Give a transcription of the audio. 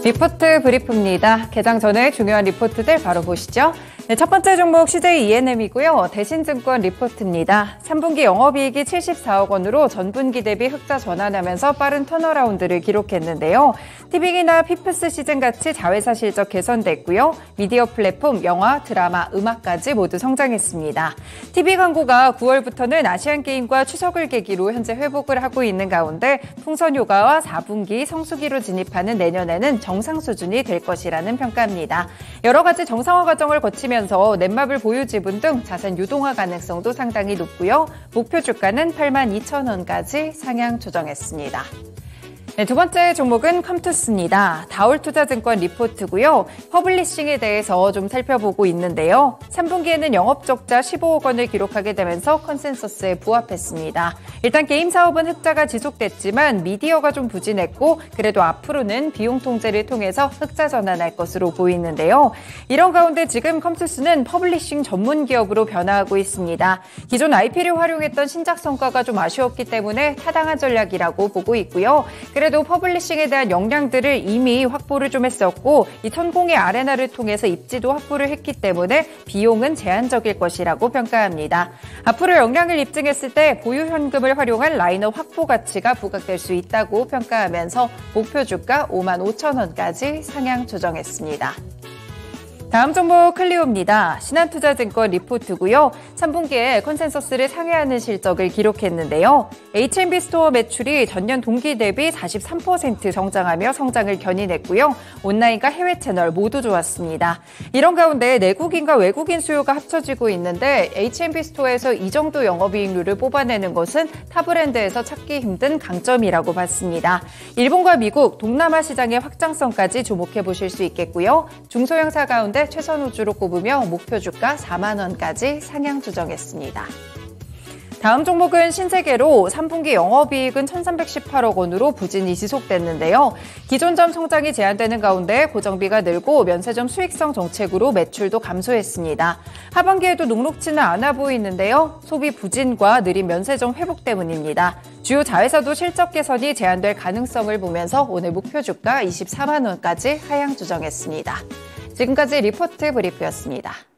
리포트 브리프입니다. 개장 전에 중요한 리포트들 바로 보시죠. 네, 첫 번째 종목 CJ E&M이고요. 대신증권 리포트입니다. 3분기 영업이익이 74억 원으로 전분기 대비 흑자 전환하면서 빠른 턴어라운드를 기록했는데요. 티빙이나 피프스 시즌같이 자회사 실적 개선됐고요. 미디어 플랫폼, 영화, 드라마, 음악까지 모두 성장했습니다. TV 광고가 9월부터는 아시안게임과 추석을 계기로 현재 회복을 하고 있는 가운데 풍선 효과와 4분기 성수기로 진입하는 내년에는 정상 수준이 될 것이라는 평가입니다. 여러 가지 정상화 과정을 거치면서 넷마블 보유 지분 등 자산 유동화 가능성도 상당히 높고요. 목표 주가는 82,000원까지 상향 조정했습니다. 네, 두 번째 종목은 컴투스입니다. 다올투자증권 리포트고요. 퍼블리싱에 대해서 좀 살펴보고 있는데요. 3분기에는 영업적자 15억 원을 기록하게 되면서 컨센서스에 부합했습니다. 일단 게임 사업은 흑자가 지속됐지만 미디어가 좀 부진했고 그래도 앞으로는 비용 통제를 통해서 흑자 전환할 것으로 보이는데요. 이런 가운데 지금 컴투스는 퍼블리싱 전문 기업으로 변화하고 있습니다. 기존 IP를 활용했던 신작 성과가 좀 아쉬웠기 때문에 타당한 전략이라고 보고 있고요. 그래도 퍼블리싱에 대한 역량들을 이미 확보를 좀 했었고 이 천공의 아레나를 통해서 입지도 확보를 했기 때문에 비용은 제한적일 것이라고 평가합니다. 앞으로 역량을 입증했을 때 보유 현금을 활용한 라인업 확보 가치가 부각될 수 있다고 평가하면서 목표 주가 55,000원까지 상향 조정했습니다. 다음 종목 클리오입니다. 신한투자증권 리포트고요. 3분기에 컨센서스를 상회하는 실적을 기록했는데요. H&B 스토어 매출이 전년 동기 대비 43% 성장하며 성장을 견인했고요. 온라인과 해외 채널 모두 좋았습니다. 이런 가운데 내국인과 외국인 수요가 합쳐지고 있는데 H&B 스토어에서 이 정도 영업이익률을 뽑아내는 것은 타 브랜드에서 찾기 힘든 강점이라고 봤습니다. 일본과 미국, 동남아 시장의 확장성까지 주목해 보실 수 있겠고요. 중소형사 가운데 최선 우주로 꼽으며 목표 주가 4만 원까지 상향 조정했습니다. 다음 종목은 신세계로 3분기 영업이익은 1,318억 원으로 부진이 지속됐는데요. 기존점 성장이 제한되는 가운데 고정비가 늘고 면세점 수익성 정책으로 매출도 감소했습니다. 하반기에도 녹록지는 않아 보이는데요. 소비 부진과 느린 면세점 회복 때문입니다. 주요 자회사도 실적 개선이 제한될 가능성을 보면서 오늘 목표 주가 24만 원까지 하향 조정했습니다. 지금까지 리포트 브리프였습니다.